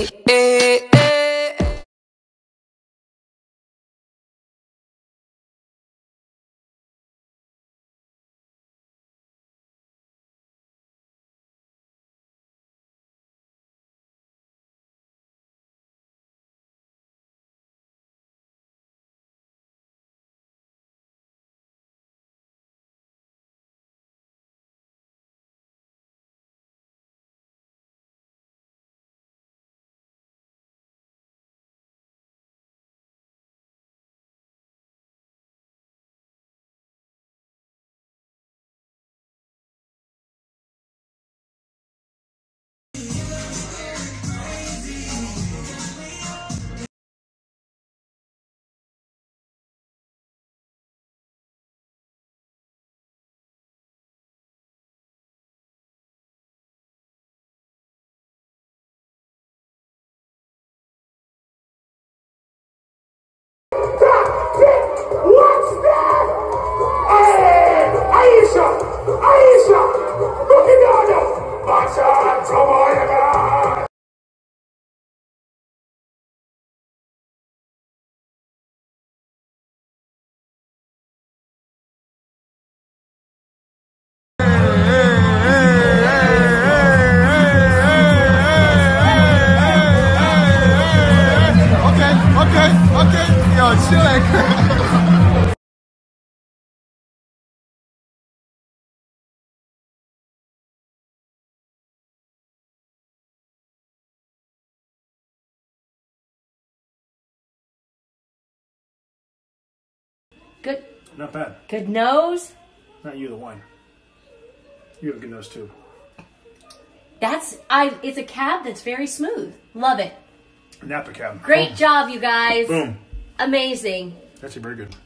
What's that? Hey, Aisha! Aisha! Look at that! Watch out! Come on, you guys! Okay, yo, chill. Good. Not bad. Good nose. Not you, the wine. You have a good nose too. It's a cab that's very smooth. Love it. Napa cab. Great job, you guys. Boom. Amazing. Actually very good.